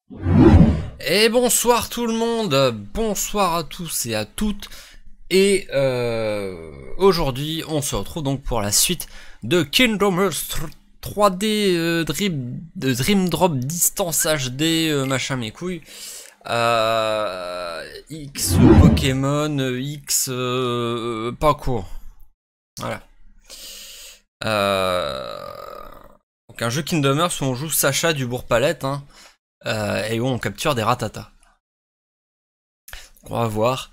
Et bonsoir tout le monde, bonsoir à tous et à toutes. Et aujourd'hui on se retrouve donc pour la suite de Kingdom Hearts 3D Dream Drop Distance HD machin mes couilles. X Pokémon, X parcours. Voilà. Donc un jeu Kingdom Hearts où on joue Sacha du Bourg-Palette, hein. Et où on capture des ratatas. On va voir.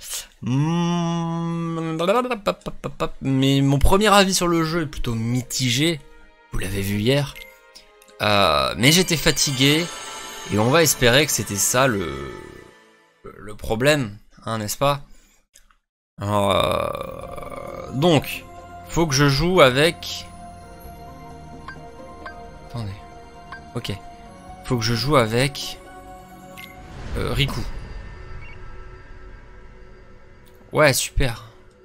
Mais mon premier avis sur le jeu est plutôt mitigé. Vous l'avez vu hier. Mais j'étais fatigué. Et on va espérer que c'était ça le problème. Hein, n'est-ce pas? Donc, faut que je joue avec... Attendez. Ok. Faut que je joue avec Riku. Ouais, super.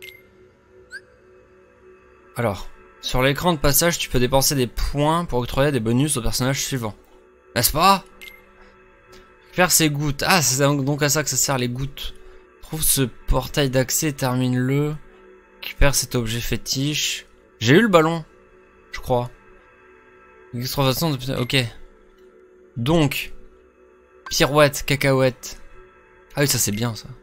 Alors, sur l'écran de passage, tu peux dépenser des points pour octroyer des bonus au personnage suivant. N'est-ce pas? Faire ses gouttes. Ah, c'est donc à ça que ça sert les gouttes. Trouve ce portail d'accès, termine-le. Récupère cet objet fétiche. J'ai eu le ballon, je crois. Extraversion de... Ok. Donc, pirouette, cacahuète. Ah oui, ça c'est bien ça.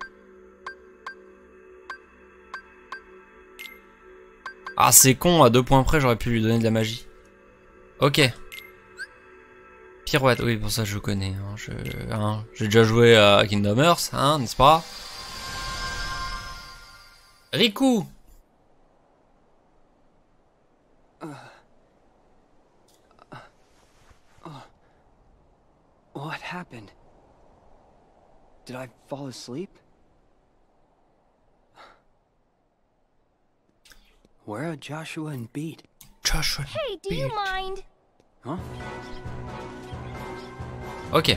Ah, c'est con, à 2 points près, j'aurais pu lui donner de la magie. Ok. Pirouette, oui, pour ça je connais. J'ai déjà joué à Kingdom Hearts, hein, n'est-ce pas? Riku! What happened? Did I fall asleep? Where are Joshua and Beat? Joshua. Hey, do you mind? Huh? Ok.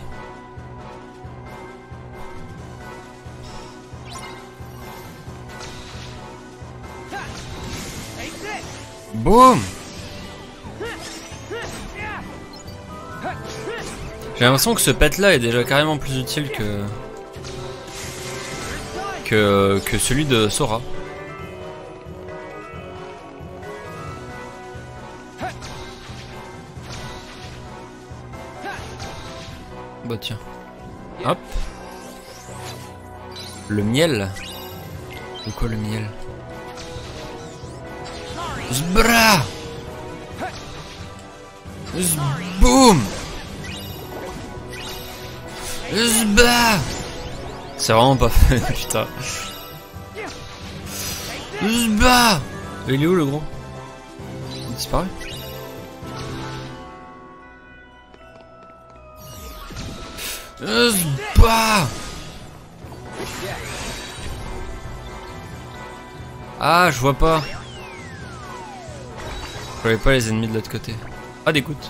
Boum! J'ai l'impression que ce pet là est déjà carrément plus utile que celui de Sora. Bah tiens. Hop. Le miel. C'est quoi le miel? Zbra! Boum! Zbra! C'est vraiment pas fait, putain. Zbra! Il est où le gros? Il a disparu? Zbra! Ah, je vois pas. Je voyais pas les ennemis de l'autre côté. Ah, des gouttes.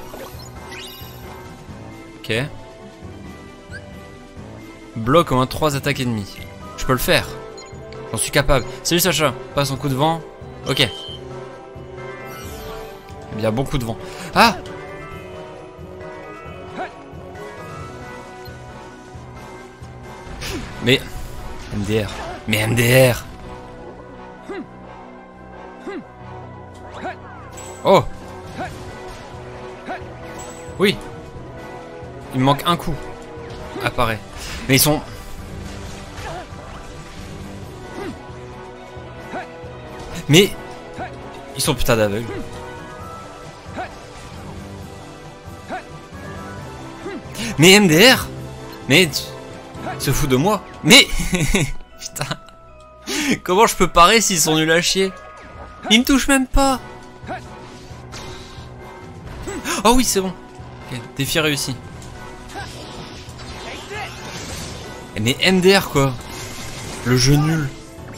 Ok. Bloque au moins 3 attaques ennemies. Je peux le faire. J'en suis capable. Salut Sacha. Passe un coup de vent. Ok. Il y a beaucoup de vent. Ah! Mais... MDR. Mais MDR! Oh! Oui! Il me manque un coup. Apparaît. Mais ils sont... Mais... Ils sont putain d'aveugles. Mais MDR! Mais... Se fout de moi. Mais... Putain. Comment je peux parer s'ils sont nuls à chier? Ils me touchent même pas. Oh oui, c'est bon. Okay, défi réussi. Mais MDR quoi. Le jeu nul.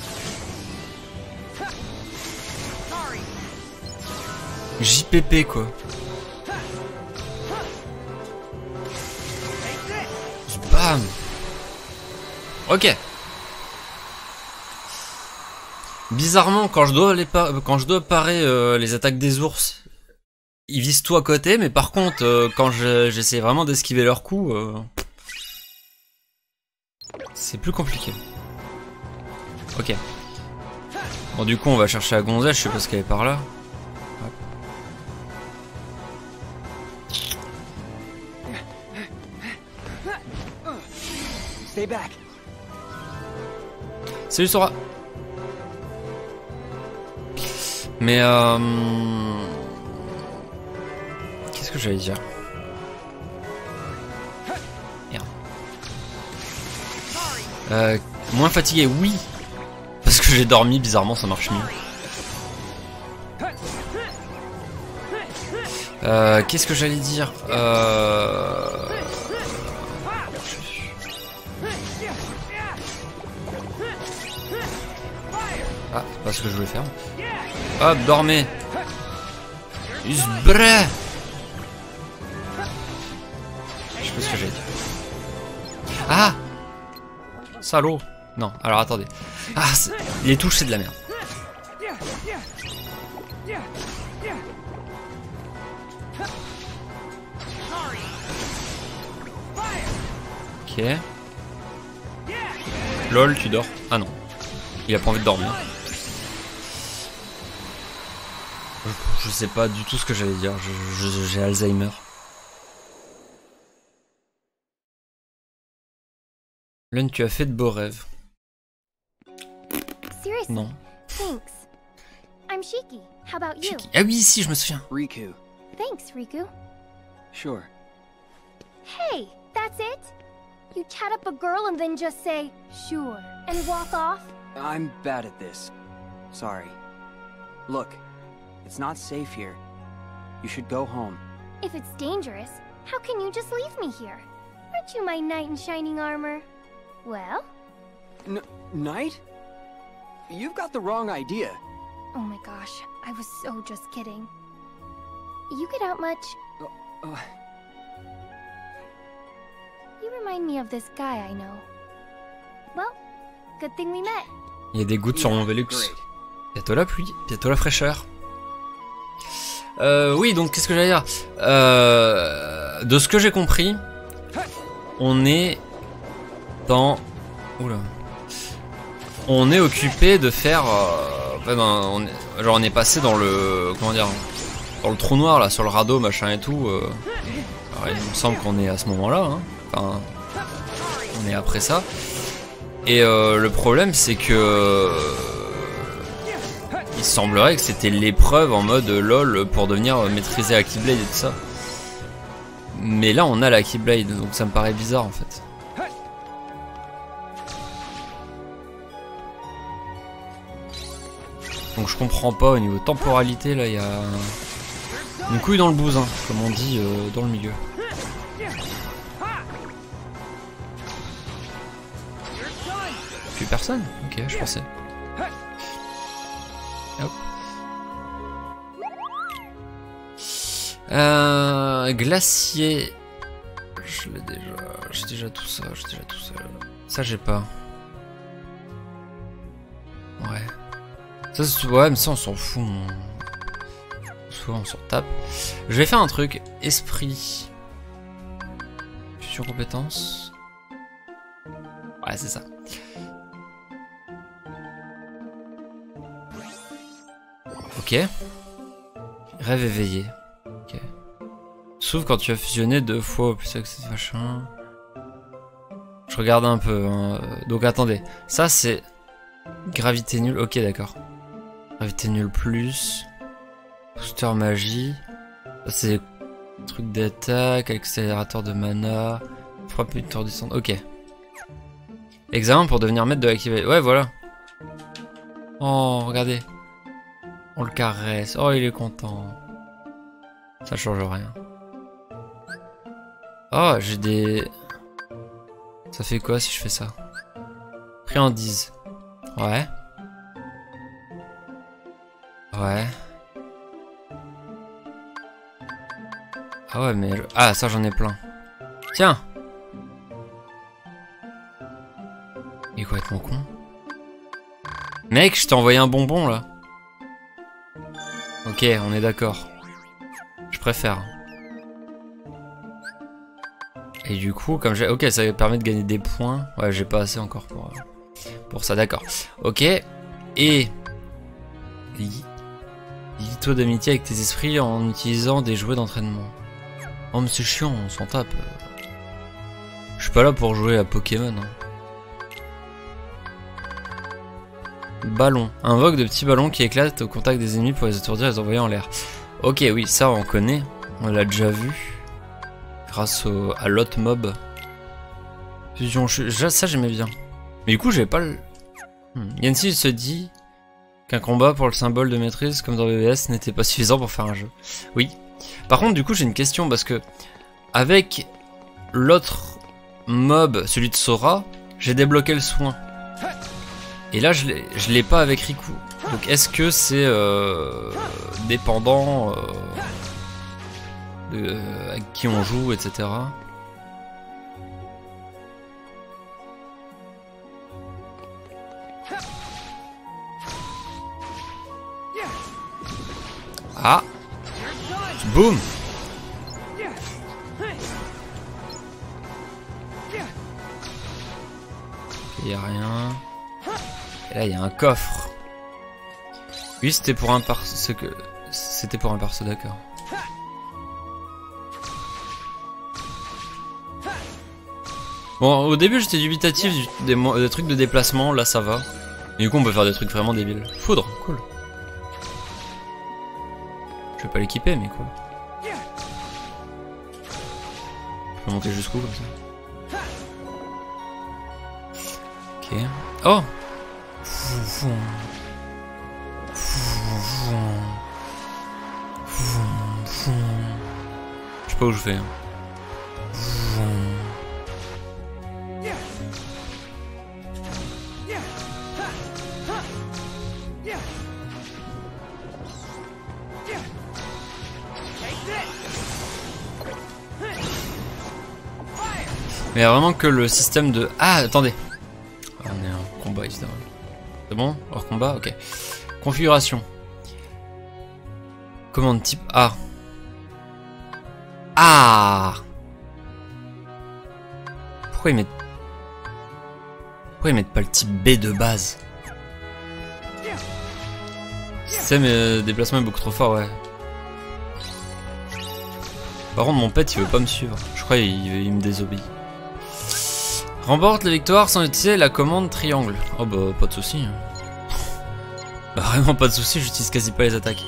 JPP quoi. Bam. Ok. Bizarrement, quand je dois parer les attaques des ours, ils visent tout à côté, mais par contre, quand j'essaie vraiment d'esquiver leurs coups, C'est plus compliqué. Ok. Bon, du coup, on va chercher la gonzesse. Je sais pas ce qu'elle est par là. Hop. Stay back. Salut Sora. Mais qu'est-ce que j'allais dire? Merde. Moins fatigué, oui. Parce que j'ai dormi, bizarrement ça marche mieux. Qu'est-ce que j'allais dire? Ah, c'est pas ce que je voulais faire. Hop, dormez. Usbré. Je sais pas ce que j'ai dit. Ah, salaud. Non, alors attendez. Ah, les touches c'est de la merde. Ok. Lol, tu dors. Ah non. Il a pas envie de dormir. Je sais pas du tout ce que j'allais dire. J'ai Alzheimer. Lune, tu as fait de beaux rêves. Seriously? Non. Thanks. I'm Shiki. How about you? Ah oui, si, je me souviens. Riku. Thanks, Riku. Sure. Hey, that's it? You chat up a girl and then just say, sure, and walk off? I'm bad at this. Sorry. Look, it's not safe here. You should go home. If it's dangerous, how can you just leave me here? Aren't you my knight in shining armor? Well? Knight? You've got the wrong idea. Oh my gosh, I was so just kidding. You get out much? You remind me of this guy I know. Well, good thing we met. Il y a des gouttes sur mon Velux. Great. Bientôt la pluie, bientôt la fraîcheur. Oui, donc qu'est-ce que j'allais dire? De ce que j'ai compris, on est dans... Oula. On est occupé de faire... on est passé dans le... Comment dire? Dans le trou noir, là, sur le radeau, machin et tout. Alors, il me semble qu'on est à ce moment-là. Hein. Enfin, on est après ça. Et le problème, c'est que... il semblerait que c'était l'épreuve en mode LOL pour devenir maîtriser la Keyblade et tout ça. Mais là, on a la Keyblade, donc ça me paraît bizarre en fait. Donc je comprends pas au niveau temporalité, là il y a une couille dans le bousin, comme on dit dans le milieu. Plus personne? Ok, je pensais. Hop. Glacier. Je l'ai déjà. J'ai déjà tout ça. Ça j'ai pas. Ouais. Ça, ouais, mais ça on s'en fout. Souvent on s'en tape. Je vais faire un truc. Esprit. Fusion compétence. Ouais, c'est ça. Ok. Rêve éveillé. Ok. Sauf quand tu as fusionné 2 fois au plus que cette machin. Je regarde un peu. Hein. Donc attendez. Ça c'est gravité nulle. Ok, d'accord. Gravité nulle plus. Booster magie. Ça c'est truc d'attaque. Accélérateur de mana. Frappe étourdissante. Ok. Examen pour devenir maître de la Keyblade. Ouais, voilà. Oh, regardez. On le caresse. Oh, il est content. Ça change rien. Oh, j'ai des... Ça fait quoi si je fais ça? Friandise. Ouais. Ouais. Ah ouais, mais... Ah, ça, j'en ai plein. Tiens. Il est complètement con. Mec, je t'ai envoyé un bonbon, là. Ok, on est d'accord. Je préfère. Et du coup, comme j'ai... Ok, ça permet de gagner des points. Ouais, j'ai pas assez encore pour ça, d'accord. Ok. Et... Lie-toi d'amitié avec tes esprits en utilisant des jouets d'entraînement. Oh mais c'est chiant, on s'en tape. Je suis pas là pour jouer à Pokémon. Hein. Ballon. Invoque de petits ballons qui éclatent au contact des ennemis pour les étourdir et les envoyer en l'air. Ok, oui, ça on connaît. On l'a déjà vu. Grâce à l'autre mob. Ça j'aimais bien. Mais du coup j'avais pas le... Yancy se dit qu'un combat pour le symbole de maîtrise comme dans BBS n'était pas suffisant pour faire un jeu. Oui. Par contre du coup j'ai une question parce que avec l'autre mob, celui de Sora, j'ai débloqué le soin. Et là je l'ai pas avec Riku. Donc est-ce que c'est dépendant de à qui on joue, etc. Ah, boum. Il y a rien. Et là il y a un coffre. Oui, c'était pour un perso, c'était pour un perso, d'accord. Bon, au début j'étais dubitatif des trucs de déplacement, là ça va. Et du coup on peut faire des trucs vraiment débiles. Foudre, cool. Je vais pas l'équiper mais cool. Je peux monter jusqu'où comme ça. Ok. Oh! Je sais pas où je vais. Hein. Mais il y a vraiment que le système de... Ah, attendez. On est en combat, etc. C'est bon? Hors combat? Ok. Configuration. Commande type A. Ah! Pourquoi ils mettent pas le type B de base? Système de déplacement est beaucoup trop fort, ouais. Par contre, mon pet il veut pas me suivre. Je crois qu'il me désobéit. Remporte la victoire sans utiliser la commande triangle. Oh bah, pas de soucis. Bah, vraiment pas de soucis, j'utilise quasi pas les attaques.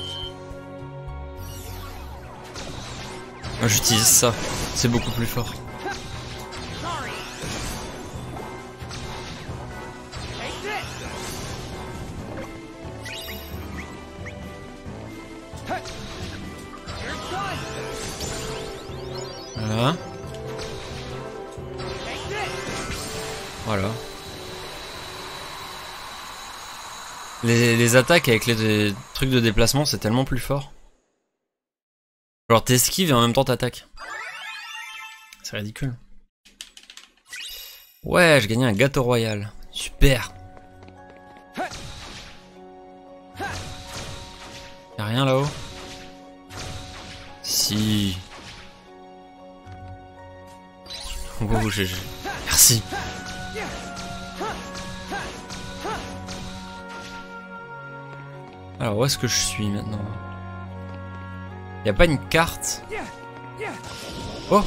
J'utilise ça, c'est beaucoup plus fort. Voilà. Voilà. Les attaques avec les trucs de déplacement, c'est tellement plus fort. Alors t'esquives et en même temps t'attaques. C'est ridicule. Ouais, j'ai gagné un gâteau royal. Super. Y'a rien là-haut? Si. Oh, GG. Merci. Alors où est-ce que je suis maintenant? Y'a pas une carte? Oh!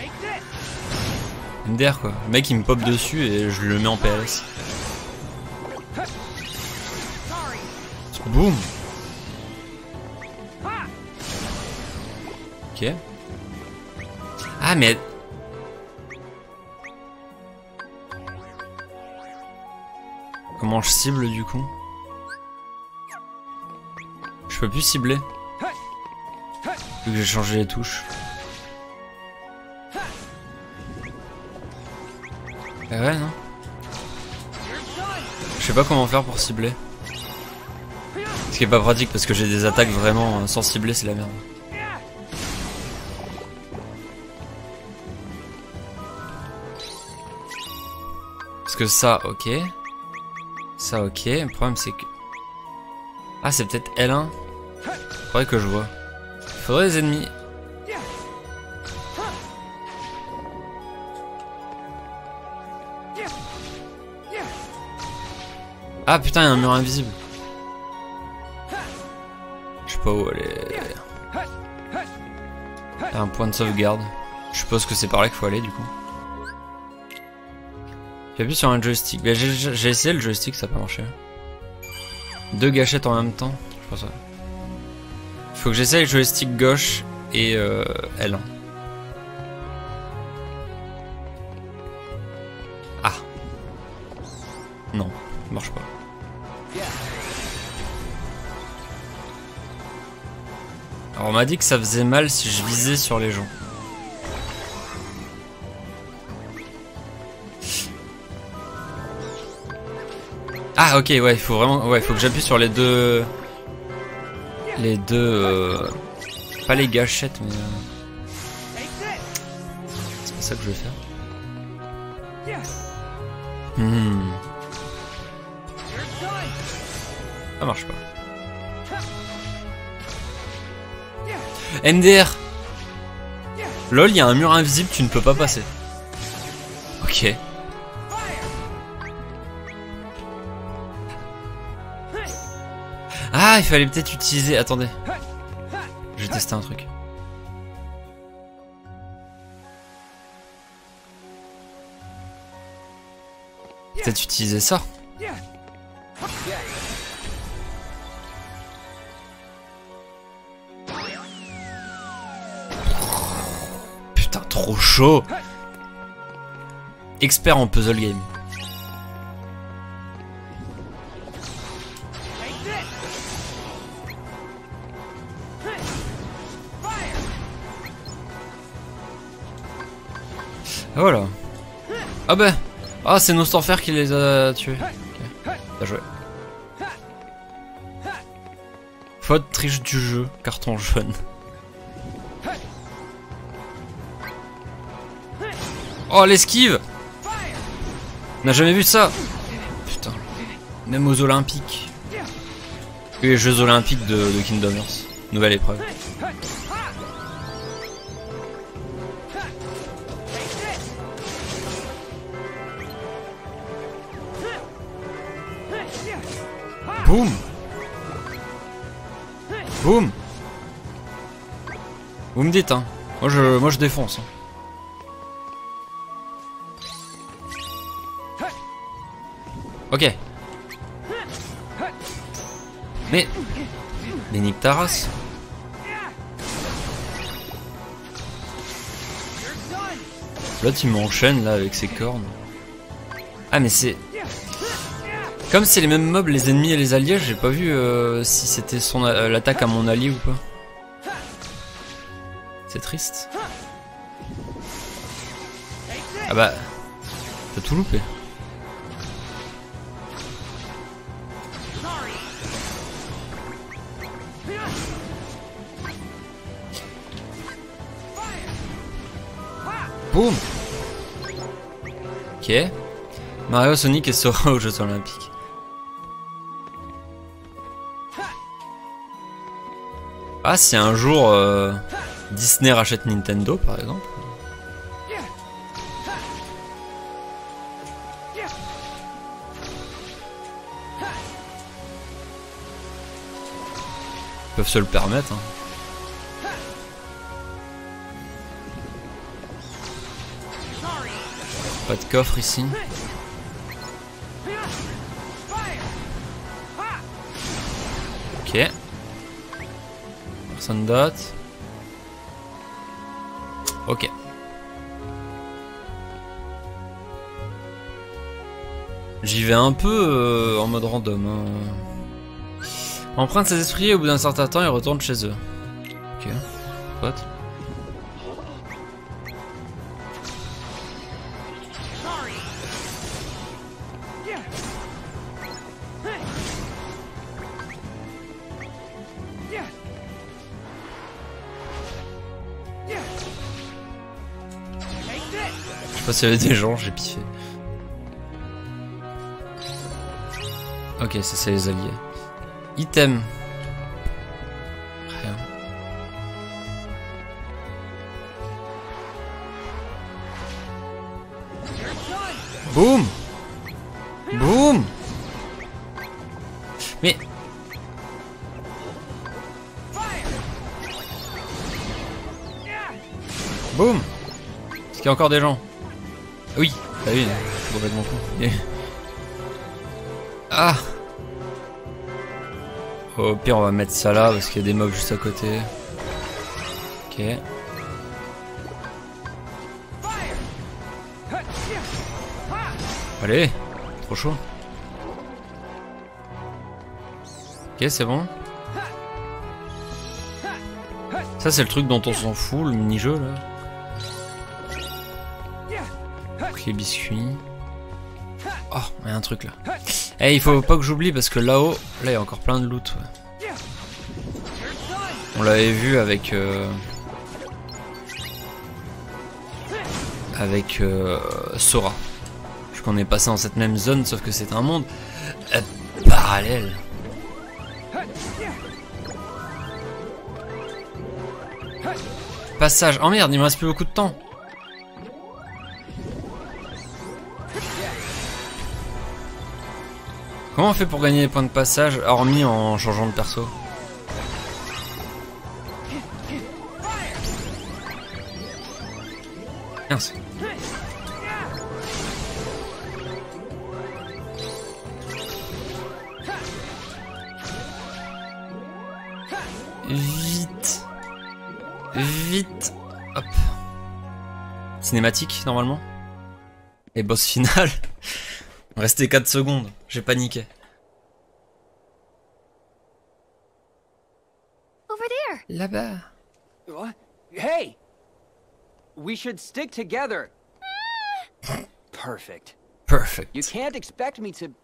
MDR quoi. Le mec il me pop dessus et je le mets en PLS. Boum! Ok. Ah mais... Comment je cible du coup? Je peux plus cibler. Vu que j'ai changé les touches. Ah ouais non? Je sais pas comment faire pour cibler. Ce qui est pas pratique parce que j'ai des attaques vraiment sans cibler, c'est la merde. Parce que ça, ok. Ça, ok. Le problème c'est que... Ah, c'est peut-être L1. Faudrait que je vois. Faudrait les ennemis. Ah putain, il y a un mur invisible. Je sais pas où aller. Il y a un point de sauvegarde. Je suppose que c'est par là qu'il faut aller du coup. J'appuie sur un joystick. Mais j'ai essayé le joystick, ça n'a pas marché. 2 gâchettes en même temps. Je pense. Il faut que j'essaye le joystick gauche et L1. Ah. Non, ça marche pas. Alors on m'a dit que ça faisait mal si je visais sur les gens. Ah ok, ouais, il faut vraiment, ouais, il faut que j'appuie sur les deux, pas les gâchettes, mais c'est pas ça que je vais faire. Ça marche pas. MDR. Lol, il y a un mur invisible, tu ne peux pas passer. Ok. Ah, il fallait peut-être utiliser... Attendez. Je vais tester un truc. Peut-être utiliser ça. Putain, trop chaud. Expert en puzzle game. Voilà. Ah bah. Ah, c'est Nostorfer qui les a tués. Okay. Bien joué. Faute triche du jeu. Carton jaune. Oh, l'esquive. On n'a jamais vu ça. Putain. Même aux Olympiques. Et les Jeux Olympiques de Kingdom Hearts. Nouvelle épreuve. Boum. Boum. Vous me dites hein. Moi je défonce. Ok. Mais nique ta race. L'autre il m'enchaîne là avec ses cornes. Ah mais c'est... Comme c'est les mêmes mobs, les ennemis et les alliés, j'ai pas vu si c'était l'attaque à mon allié ou pas. C'est triste. Ah bah... T'as tout loupé. Boum. Ok. Mario, Sonic et Sora aux Jeux Olympiques. Ah, si un jour Disney rachète Nintendo par exemple. Ils peuvent se le permettre. Hein. Pas de coffre ici. Ok. Personne d'autre. Ok. J'y vais un peu en mode random. Hein. Emprunte ses esprits et au bout d'un certain temps ils retournent chez eux. Ok. What? Je sais pas s'il y avait des gens, j'ai piffé. Ok, c'est les alliés. Item. Rien. Boum. Boum. Mais... Boum. Est-ce qu'il y a encore des gens? Oui. Ah oui, je suis complètement con. Ah. Au pire, on va mettre ça là parce qu'il y a des mobs juste à côté. Ok. Allez, trop chaud. Ok, c'est bon. Ça, c'est le truc dont on s'en fout, le mini-jeu là. Les biscuits. Oh, il y a un truc là. Eh, il faut pas que j'oublie parce que là-haut, là, il y a encore plein de loot. Ouais. On l'avait vu avec... Sora. Vu qu'on est passé dans cette même zone, sauf que c'est un monde parallèle. Passage. Oh merde, il me reste plus beaucoup de temps. Comment on fait pour gagner les points de passage, hormis en changeant de perso? Mince. Vite. Vite. Hop. Cinématique, normalement. Et boss final. Restait 4 secondes, j'ai paniqué. Over there. Là-bas. What? Hey! We should stick together. Perfect. Perfect. You can't expect me to...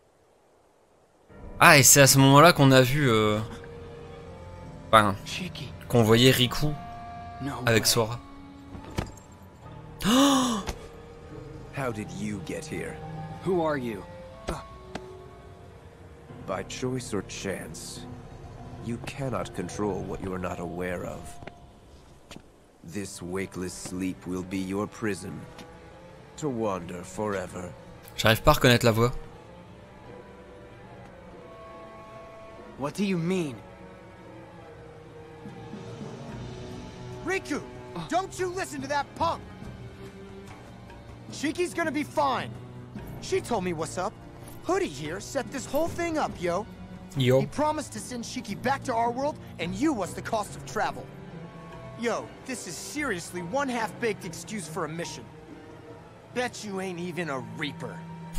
Ah, et c'est à ce moment-là qu'on a vu... Enfin, Cheeky. qu'on voyait Riku No avec way. Sora. How did you get here? Who are you? By choice or chance? You cannot control what you are not aware of. This wakeless sleep will be your prison, to wander forever. J'arrive pas à reconnaître la voix. What do you mean? Riku, don't you listen to that punk! Shiki's gonna be fine. She told me what's up. Hoodie here set this whole thing up, yo. Yo. He promised to send Shiki back to our world, and you was the cost of travel. Yo, this is seriously one half-baked excuse for a mission. Bet you ain't even a Reaper.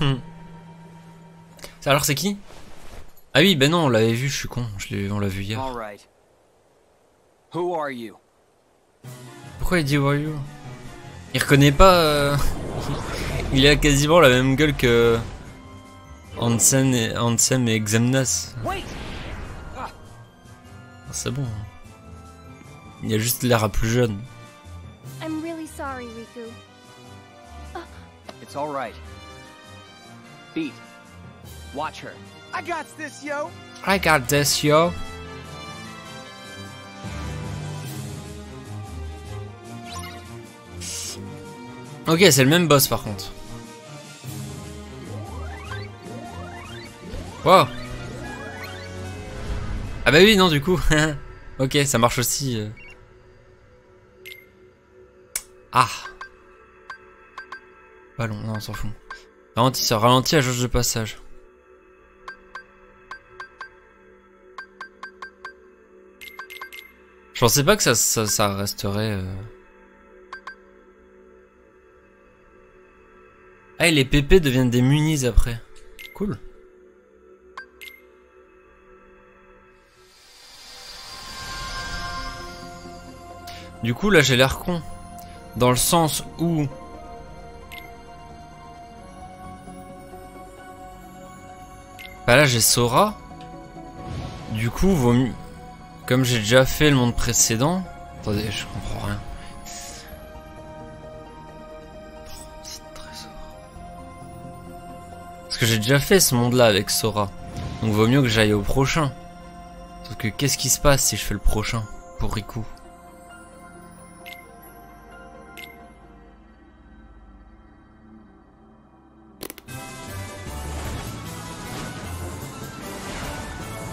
Alors c'est qui? Ah oui, ben non, on l'avait vu, je suis con, on l'a vu hier. All right. Who are you? Pourquoi il dit who are you? Il reconnaît pas... Il a quasiment la même gueule que... Ansem et Xemnas. Wait! C'est bon. Il a juste l'air à plus jeune. I'm really sorry, Riku. It's all right. Beat. Watch her. I got this, yo. I got this, yo. Ok, c'est le même boss par contre. Wow. Ah bah oui, non, du coup. Ok, ça marche aussi. Ah. Ballon, non, on s'en fout. Ralentit, ça ralentit la jauge de passage. Je pensais pas que ça resterait... Ah, et les PP deviennent des munis après. Cool. Du coup, là, j'ai l'air con. Dans le sens où... Bah là, j'ai Sora. Du coup, vaut mieux... Comme j'ai déjà fait le monde précédent... Attendez, je comprends rien. Parce que j'ai déjà fait ce monde-là avec Sora. Donc vaut mieux que j'aille au prochain. Sauf que qu'est-ce qui se passe si je fais le prochain pour Riku?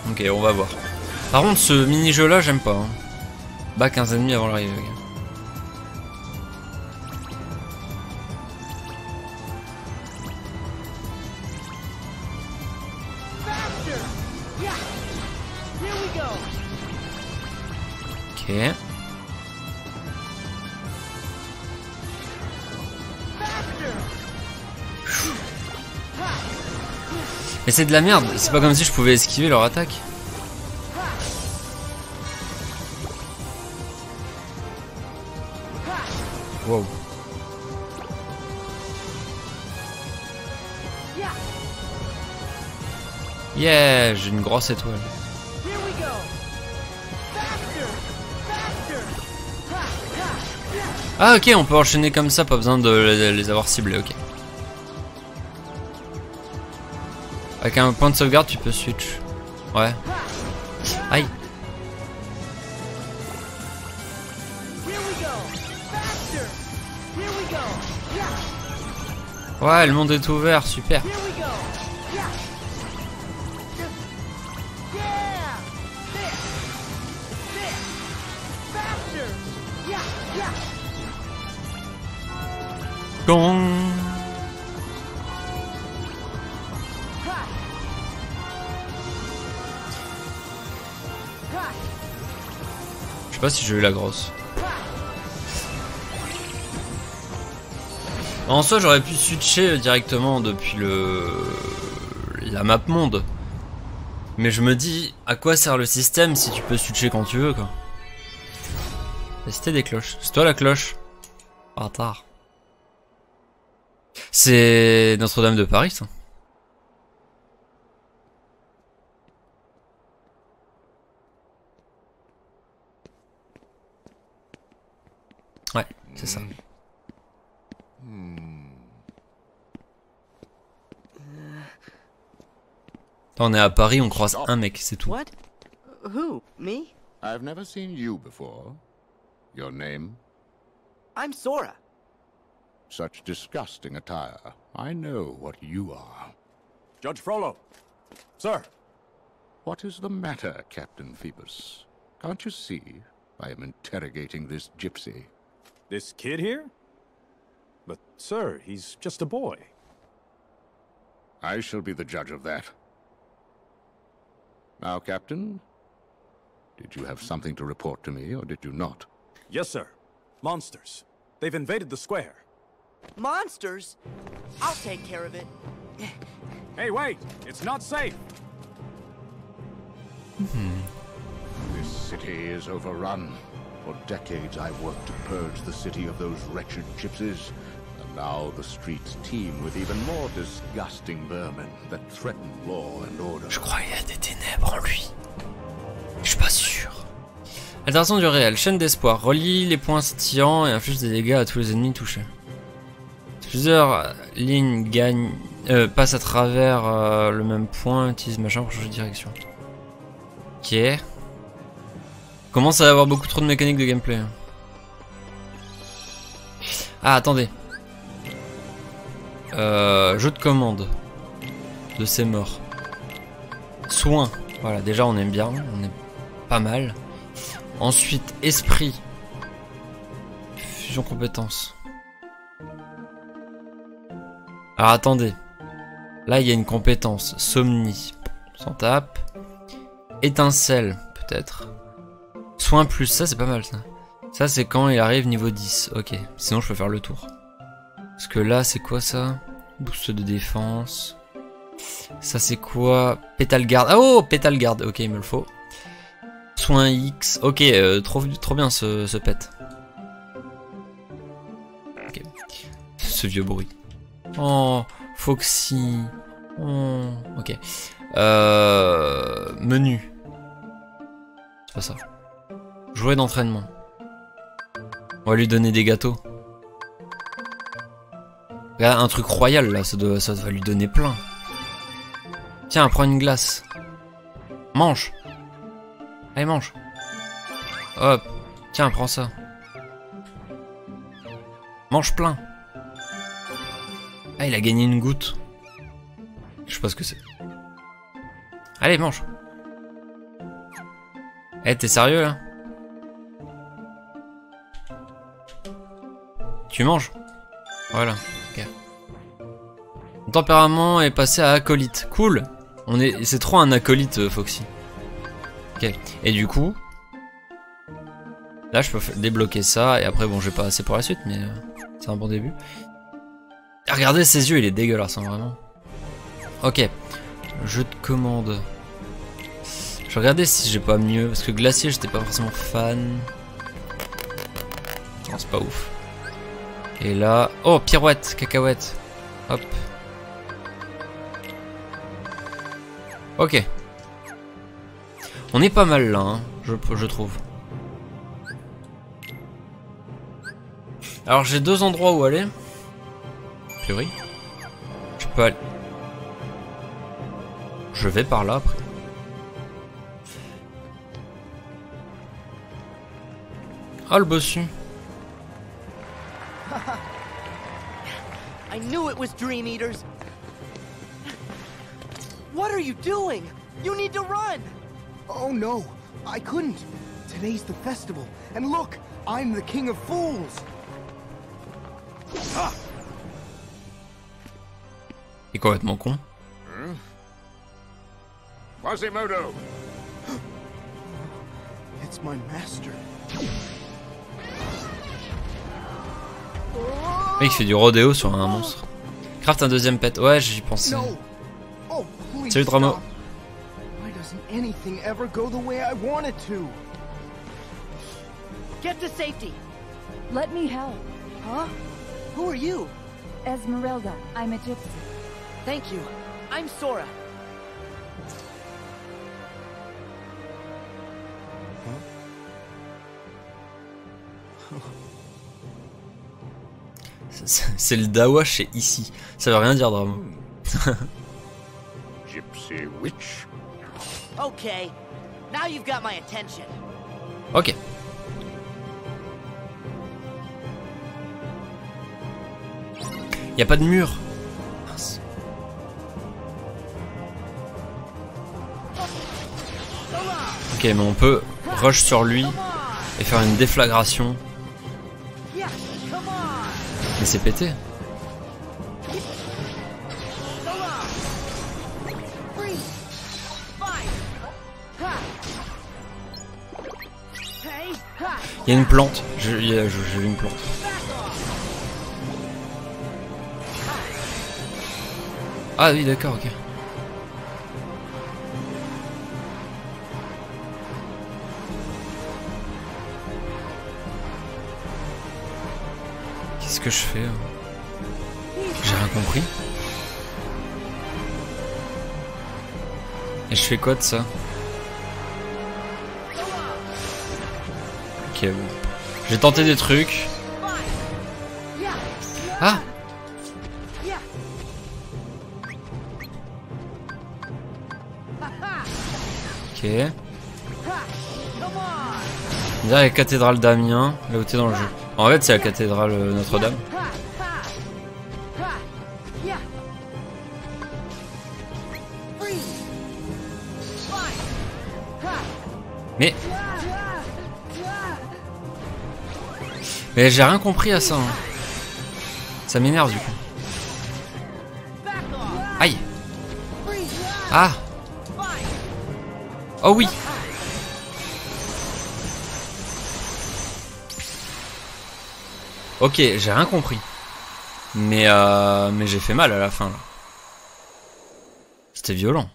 Ok, on va voir. Par contre, ce mini-jeu là, j'aime pas. Hein. Bas 15 ennemis avant l'arrivée. Okay. Ok. Mais c'est de la merde, c'est pas comme si je pouvais esquiver leur attaque. Wow. Yeah, j'ai une grosse étoile. Ah ok, on peut enchaîner comme ça, pas besoin de les avoir ciblés, ok. Avec un point de sauvegarde, tu peux switch. Ouais. Aïe. Ouais, le monde est ouvert, super. Gong. Je sais pas si j'ai eu la grosse. En soi, j'aurais pu switcher directement depuis la map monde. Mais je me dis, à quoi sert le système si tu peux switcher quand tu veux, quoi. Et c'était des cloches. C'est toi la cloche. Bâtard. C'est Notre-Dame de Paris, ça. Ouais, c'est ça. On est à Paris, on croise un mec, c'est tout. What? Who? Me? I've never seen you before. Your name? I'm Sora. Such disgusting attire. I know what you are. Judge Frollo. Sir. What is the matter, Captain Phoebus? Can't you see I am interrogating this gypsy? This kid here? But, sir, he's just a boy. I shall be the judge of that. Now, Captain, did you have something to report to me, or did you not? Yes, sir. Monsters. They've invaded the square. Monsters? I'll take care of it. Hey, wait! It's not safe! This city is overrun. For decades I've worked to purge the city of those wretched gypsies. And now the streets teem with even more disgusting vermin that threaten law and order. Je crois qu'il y a des ténèbres en lui. Je suis pas sûr. Altération du réel, chaîne d'espoir. Relie les points scintillants et inflige des dégâts à tous les ennemis touchés. Plusieurs lignes gagnent, passent à travers le même point, utilise machin pour changer de direction. Ok. Commence à y avoir beaucoup trop de mécaniques de gameplay. Ah, attendez. Jeu de commande. De ces morts. Soin. Voilà, déjà on aime bien, on est pas mal. Ensuite, esprit. Fusion compétences. Alors attendez. Là il y a une compétence. Somnie. On s'en tape. Étincelle, peut-être. Soin plus, ça c'est pas mal ça. Ça c'est quand il arrive niveau 10. Ok, sinon je peux faire le tour. Parce que là c'est quoi ça? Boost de défense. Ça c'est quoi? Pétale garde. Oh, pétale garde, ok il me le faut. Soin X, ok, trop bien ce pet. Ok. Ce vieux bruit. Oh, Foxy. Oh, ok. Menu. C'est pas ça. Jouet d'entraînement. On va lui donner des gâteaux. Là, un truc royal là, ça va lui donner plein. Tiens, prends une glace. Mange. Allez, mange. Hop. Tiens, prends ça. Mange plein. Ah, il a gagné une goutte. Je sais pas ce que c'est. Allez, mange. Eh, t'es sérieux là? Tu manges? Voilà, ok. Mon tempérament est passé à acolyte. Cool! C'est trop un acolyte, Foxy. Ok. Et du coup, là je peux débloquer ça, et après bon j'ai pas assez pour la suite, mais c'est un bon début. Et regardez ses yeux, il est dégueulasse, hein, vraiment. Ok. Jeu de commande. Je vais regarder si j'ai pas mieux, parce que Glacier j'étais pas forcément fan. Non, c'est pas ouf. Et là... Oh, pirouette, cacahuète. Hop. Ok. On est pas mal là, hein, je trouve. Alors j'ai deux endroits où aller. A priori. Je peux aller... Je vais par là après. Ah, le bossu. I knew it was Dream Eaters. What are you doing? You need to run. Oh no, I couldn't. Today's the festival, and look, I'm the king of fools. Ah. Il est complètement con. Quasimodo! It's my master. Le mec fait du rodéo sur un monstre. Craft un deuxième pet. Ouais, j'y pensais. No. Oh, please Salut Dramo. stop. Why doesn't anything ever go the way I want it to? Get to safety. Let me help. Huh? Who are you? Esmeralda, I'm a gypsy. Thank you. I'm Sora. C'est le Dawa chez ici. Ça veut rien dire, Dramo. Gypsy witch? Okay. Now you've got my attention. Ok. Y a pas de mur. Mince. Ok, mais on peut rush sur lui et faire une déflagration. Mais c'est pété. Il y a une plante. J'ai vu une plante. Ah oui, d'accord, ok. Qu'est-ce que je fais? J'ai rien compris. Et je fais quoi de ça? Ok, bon. J'ai tenté des trucs. Ah! Ok. On dirait la cathédrale d'Amiens, là où t'es dans le jeu. En fait, c'est la cathédrale Notre-Dame. Mais j'ai rien compris à ça. Hein. Ça m'énerve du coup. Aïe. Ah. Oh oui. Ok, j'ai rien compris. Mais j'ai fait mal à la fin là. C'était violent.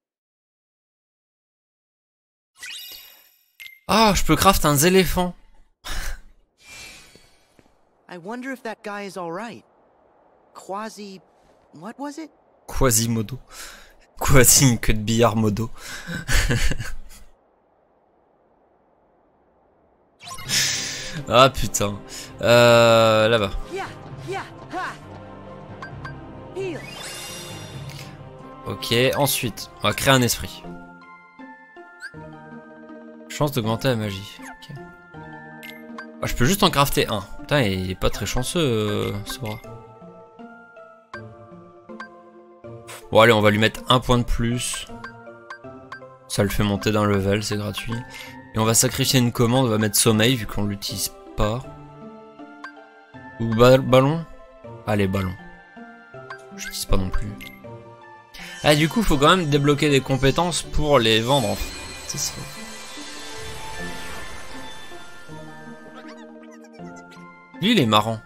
Ah, je peux craft un éléphant. I wonder if that guy is all right. Quasi... what was it? Quasimodo. Quasi une queue de billard modo. Ah putain. Là-bas. Ok, ensuite, on va créer un esprit. Chance d'augmenter la magie. Okay. Ah, je peux juste en crafter un. Putain, il est pas très chanceux, ce bras. Bon, allez, on va lui mettre un point de plus. Ça le fait monter d'un level, c'est gratuit. Et on va sacrifier une commande, on va mettre sommeil vu qu'on l'utilise pas. Ou ballon. Allez, ballon. Je l'utilise pas non plus. Ah, du coup, faut quand même débloquer des compétences pour les vendre. En fait. C'est ça. Lui, il est marrant.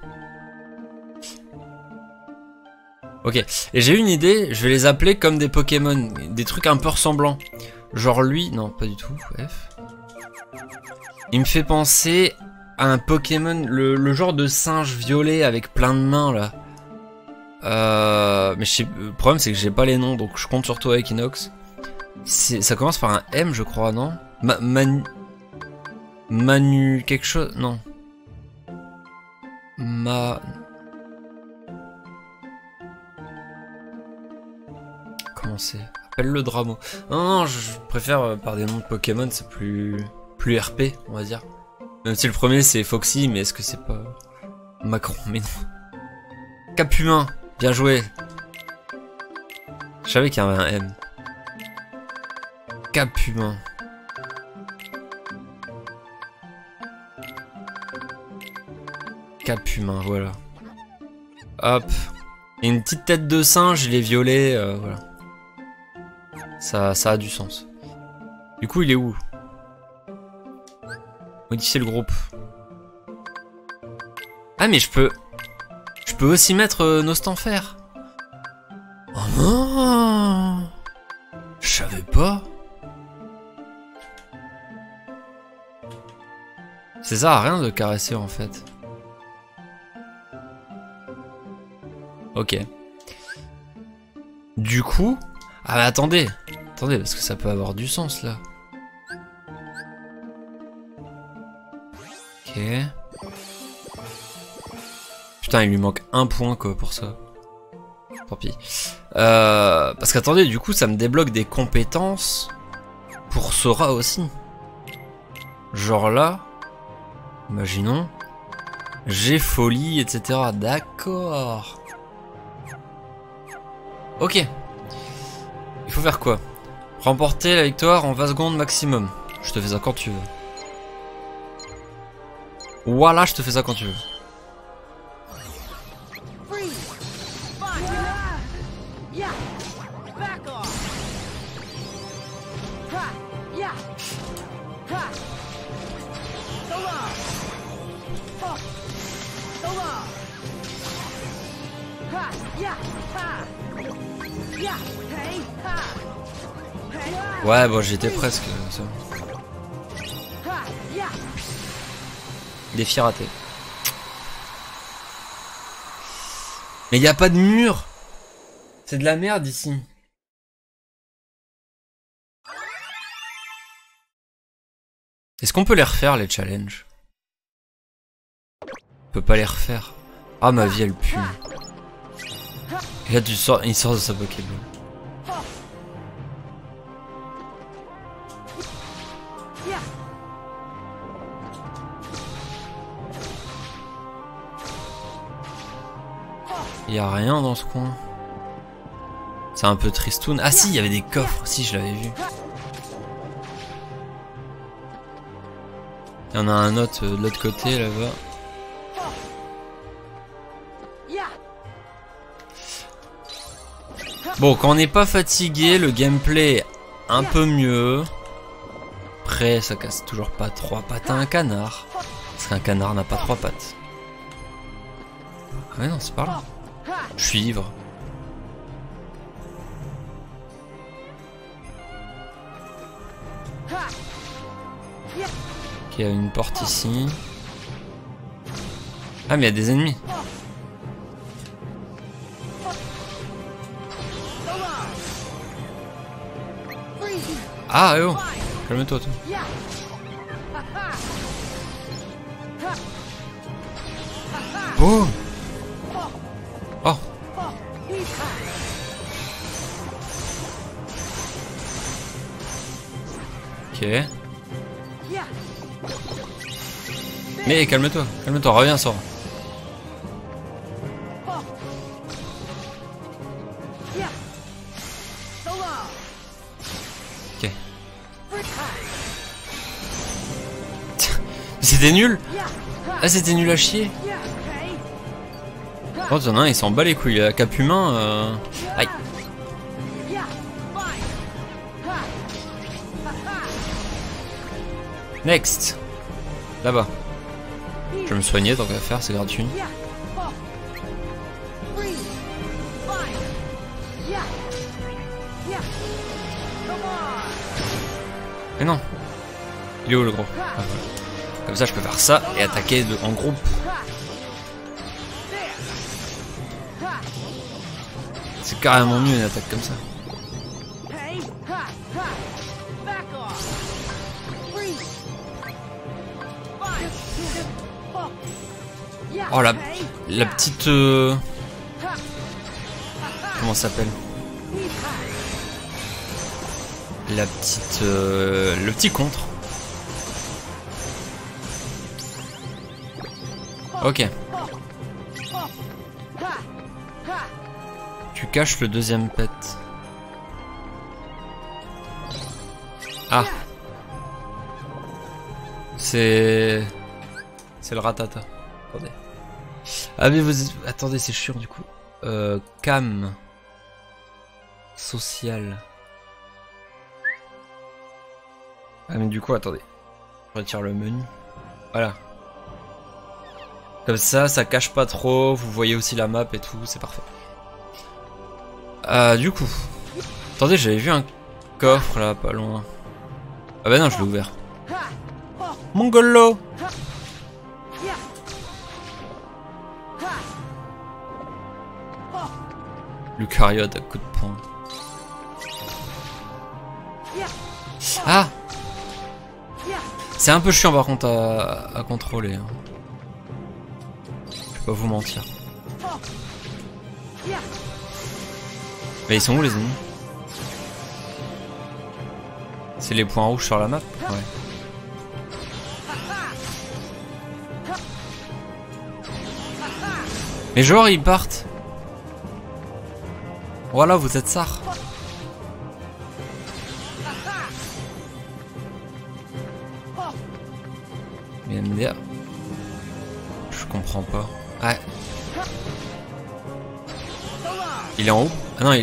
Ok, et j'ai une idée, je vais les appeler comme des Pokémon, des trucs un peu ressemblants. Genre lui, non, pas du tout, F. Il me fait penser à un Pokémon, le genre de singe violet avec plein de mains là. Mais le problème c'est que j'ai pas les noms, donc je compte sur toi Equinox. Ça commence par un M je crois, non? Manu quelque chose, non. Comment c'est? Appelle le Dramo. Non, je préfère par des noms de Pokémon, c'est plus RP, on va dire. Même si le premier c'est Foxy, mais est-ce que c'est pas Macron? Mais non. Capumin, bien joué. Je savais qu'il y avait un M. Capumin. Capumin, voilà. Hop. Et une petite tête de singe, il est violet, voilà. Ça a du sens. Du coup, il est où? Modifier le groupe. Ah, mais je peux aussi mettre Nostanfer. Oh non! Je savais pas. C'est ça, à rien de caresser en fait. Ok. Du coup... Ah mais attendez, parce que ça peut avoir du sens là. Ok. Putain, il lui manque un point quoi pour ça. Tant pis. Parce qu'attendez, du coup ça me débloque des compétences pour Sora aussi. Genre là, imaginons, j'ai folie, etc. D'accord. Ok. Il faut faire quoi? Remporter la victoire en 20 secondes maximum. Je te fais ça quand tu veux. Voilà, je te fais ça quand tu veux. Ouais, bon, j'étais presque. Ça. Défi raté. Mais il n'y a pas de mur. C'est de la merde ici. Est-ce qu'on peut les refaire les challenges? On peut pas les refaire. Ah, ma vie elle pue. Et là il sort de sa Pokéball. Il y a rien dans ce coin. C'est un peu tristoun. Ah si, il y avait des coffres. Si, je l'avais vu. Il y en a un autre de l'autre côté là-bas. Bon, quand on n'est pas fatigué, le gameplay est un peu mieux. Après, ça casse toujours pas 3 pattes à un canard. Parce qu'un canard n'a pas 3 pattes. Ah ouais, non, c'est par là. Je suis ivre. Ok, il y a une porte ici. Ah, mais il y a des ennemis. Ah, oh, calme-toi, toi. Oh. Oh. Ok. Mais calme-toi, reviens, sors. Ok. c'était nul. Ah, c'était nul à chier. Oh, t'en as un, il s'en bat les couilles. La cape humain. Aïe. Next. Là-bas. Je vais me soigner tant qu'à faire, c'est gratuit. Mais non. Il est où le gros? Ah, voilà. Comme ça je peux faire ça et attaquer en groupe. C'est carrément mieux une attaque comme ça. Oh la petite... Comment ça s'appelle? La petite... Le petit contre. Ok. Tu caches le deuxième pet. Ah. C'est le ratata. Attendez. Ah mais vous... Attendez, c'est chiant du coup. Cam. Social. Ah mais du coup, attendez. Je retire le menu. Voilà. Comme ça, ça cache pas trop. Vous voyez aussi la map et tout, c'est parfait. Du coup. Attendez, j'avais vu un coffre là, pas loin. Ah bah non, je l'ai ouvert. Mongolo. Lucariote à coup de poing. Ah! C'est un peu chiant par contre à contrôler. Hein. Je vais pas vous mentir. Mais ils sont où les ennemis? C'est les points rouges sur la map? Ouais. Mais genre ils partent. Voilà, vous êtes Sar. Mais MDA. Je comprends pas. Ah. Il est en haut? Ah non, il...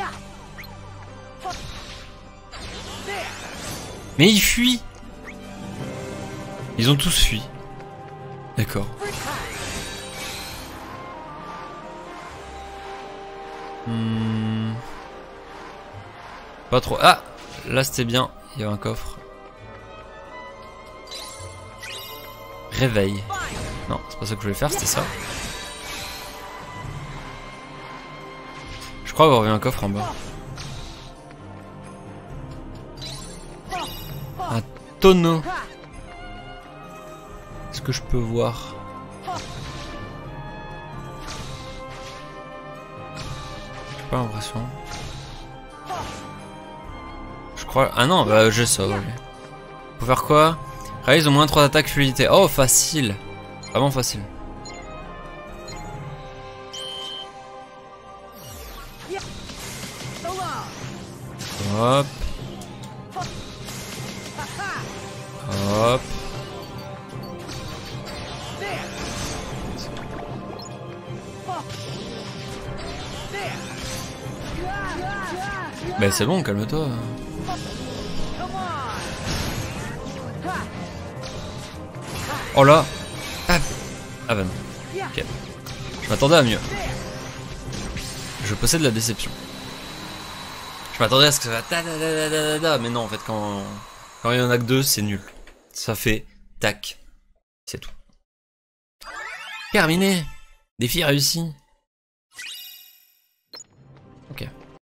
Mais il fuit. Ils ont tous fui. D'accord. Pas trop. Ah, là c'était bien. Il y a un coffre. Réveil. Non, c'est pas ça que je voulais faire, c'était ça. Je crois avoir vu un coffre en bas. Un tonneau. Est-ce que je peux voir? J'ai pas l'impression. Je crois... Ah non, bah j'ai ça. Ouais. Faut faire quoi? Réalise au moins 3 attaques fluidité. Oh, facile. Vraiment facile. Hop. Hop. Bah c'est bon, calme-toi. Oh là. Ah, ah bah non. Ok. Je m'attendais à mieux. Je possède la déception. Je m'attendais à ce que ça va... Mais non, en fait, quand il y en a que 2, c'est nul. Ça fait tac. C'est tout. Terminé. Défi réussi. Ok.